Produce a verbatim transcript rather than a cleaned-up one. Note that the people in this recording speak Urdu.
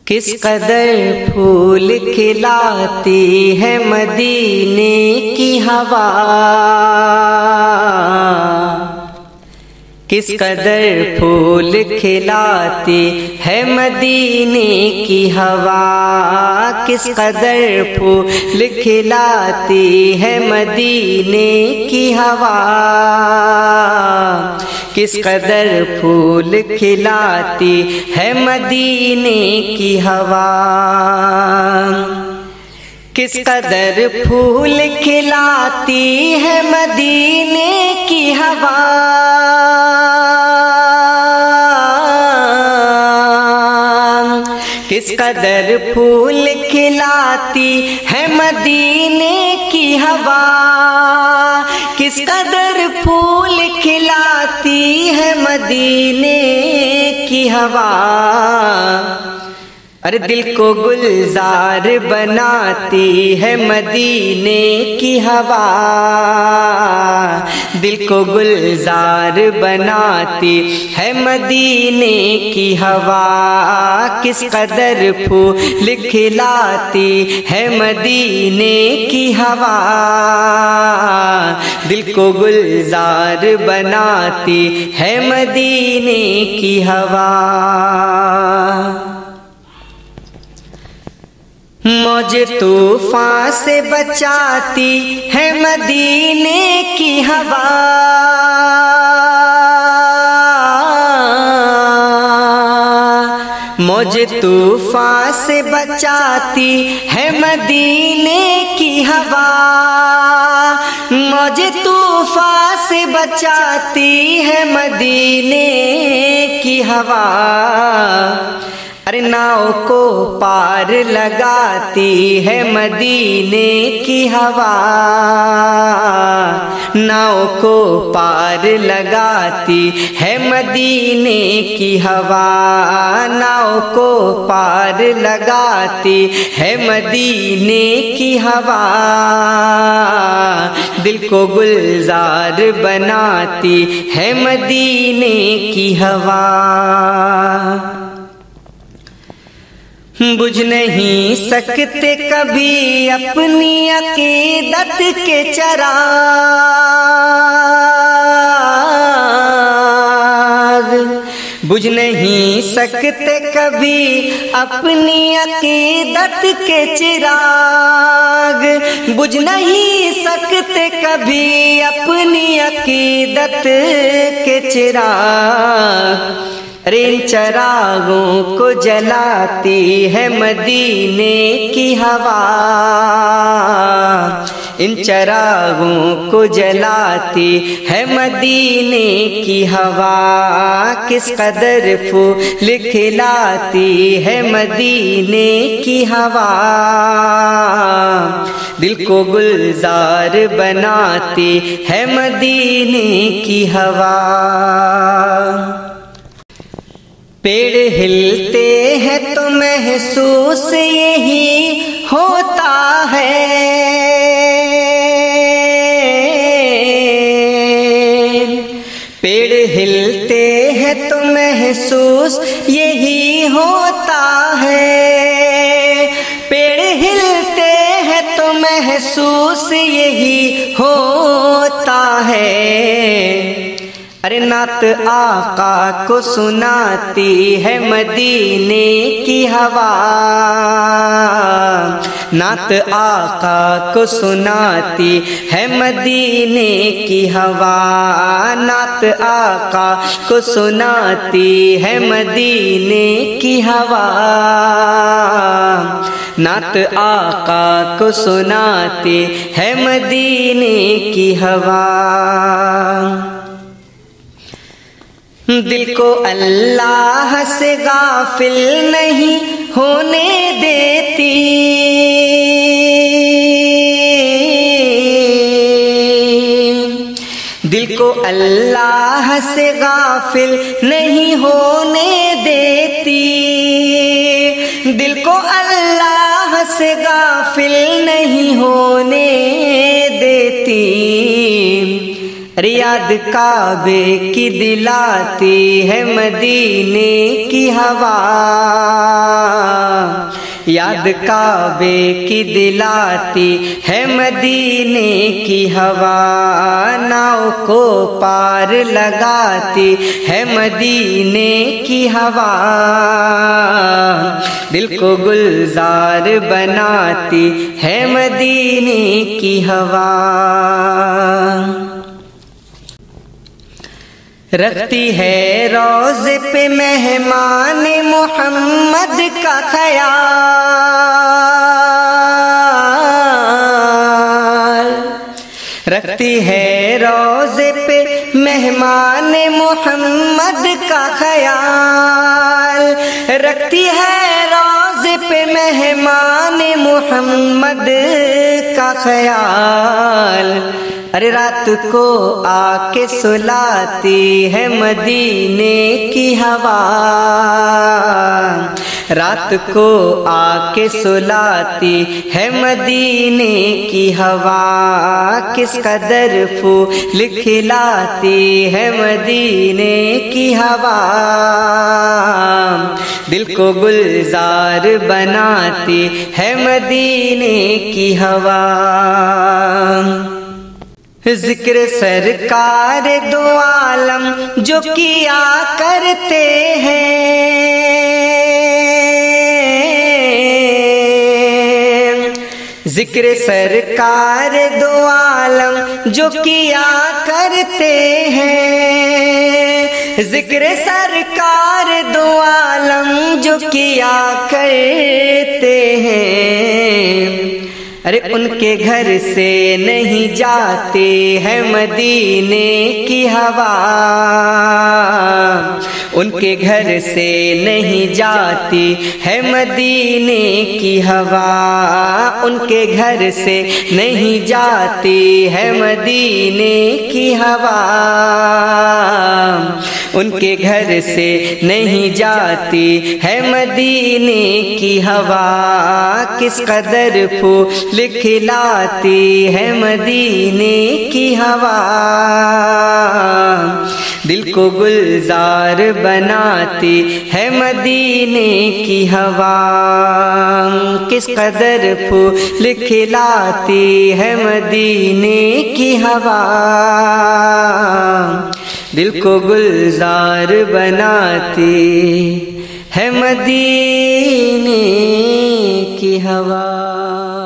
کس قدر پھول کھلاتی ہے مدینے کی ہوا، کس قدر پھول کھلاتی ہے مدینے کی ہوا، کس قدر پھول کھلاتی ہے مدینے کی ہوا، کس قدر پھول کھلاتی ہے مدینے کی ہوا، کس قدر پھول کھلاتی ہے مدینے کی ہوا، کس قدر پھول کھلاتی ہے مدینے کی ہوا، کس قدر پھول کھلاتی ہے مدینے کی ہوا، ارے دل کو گلزار بناتی ہے مدینے کی ہوا، دل کو گلزار بناتی ہے مدینے کی ہوا، کس قدر پھول کھلاتی ہے مدینے کی ہوا، دل کو گلزار بناتی ہے مدینے کی ہوا، موج طوفان سے بچاتی ہے مدینے کی ہوا، موج طوفان سے بچاتی ہے مدینے کی ہوا، موج طوفان سے بچاتی ہے مدینے کی ہوا، ارے ناؤ کو پار لگاتی ہے مدینے کی ہوا، ناؤ کو پار لگاتی ہے مدینے کی ہوا، ناؤ کو پار لگاتی ہے مدینے کی ہوا، دل کو گلزار بناتی ہے مدینے کی ہوا، بجھ نہیں سکتے کبھی اپنی عقیدت کے چراغ، بجھ نہیں سکتے کبھی اپنی عقیدت کے چراغ، بجھ نہیں سکتے کبھی اپنی عقیدت کے چراغ، ارے ان چراغوں کو جلاتی ہے مدینے کی ہوا، ان چراغوں کو جلاتی ہے مدینے کی ہوا، کس قدر پھول کھلاتی ہے مدینے کی ہوا، دل کو گلزار بناتی ہے مدینے کی ہوا، پیڑ ہلتے ہیں تو محسوس یہی ہوتا ہے، پیڑ ہلتے ہیں تو محسوس یہی ہوتا ہے، پیڑ ہلتے ہیں تو محسوس یہی ہوتا ہے، ارے نعت آقا کو سناتی ہے مدینے کی ہوا، نعت آقا کو سناتی ہے مدینے کی ہوا، نعت آقا کو سناتی ہے مدینے کی ہوا، نعت آقا کو سناتی ہے مدینے کی ہوا، دل کو اللہ سے غافل نہیں ہونے دیتی، دل کو اللہ سے غافل نہیں ہونے دیتی، دل کو اللہ سے غافل نہیں ہونے دیتی، ریاض کعبے کی دلاتی ہے مدینے کی ہوا، یاد کعبے کی دلاتی ہے مدینے کی ہوا، ناؤ کو پار لگاتی ہے مدینے کی ہوا، دل کو گلزار بناتی ہے مدینے کی ہوا، رکھتی ہے روضے پہ مہمان محمد کا خیال، رکھتی ہے روضے پہ مہمان محمد کا خیال، رکھتی ہے روضے پہ مہمان محمد کا خیال، ارے رات کو آ کے سلاتی ہے مدینے کی ہوا، رات کو آ کے سلاتی ہے مدینے کی ہوا، کس قدر پھول کھلاتی ہے مدینے کی ہوا، دل کو گلزار بناتی ہے مدینے کی ہوا، ذکر سرکار دو عالم جو کیا کرتے ہیں، ذکر سرکار دو عالم جو کیا کرتے ہیں، ذکر سرکار دو عالم جو کیا کرتے ہیں، ارے ان کے گھر سے نہیں جاتی ہے مدینے کی ہوا، ان کے گھر سے نہیں جاتی ہے مدینے کی ہوا، ان کے گھر سے نہیں جاتی ہے مدینے کی ہوا، ان کے گھر سے نہیں جاتی ہے مدینے کی ہوا، کس قدر پھول کھلاتی ہے مدینے کی ہوا، دل کو گلزار بناتی ہے مدینے کی ہوا، کس قدر پھول کھلاتی ہے مدینے کی ہوا، دل کو گلزار بناتی ہے مدینے کی ہوا۔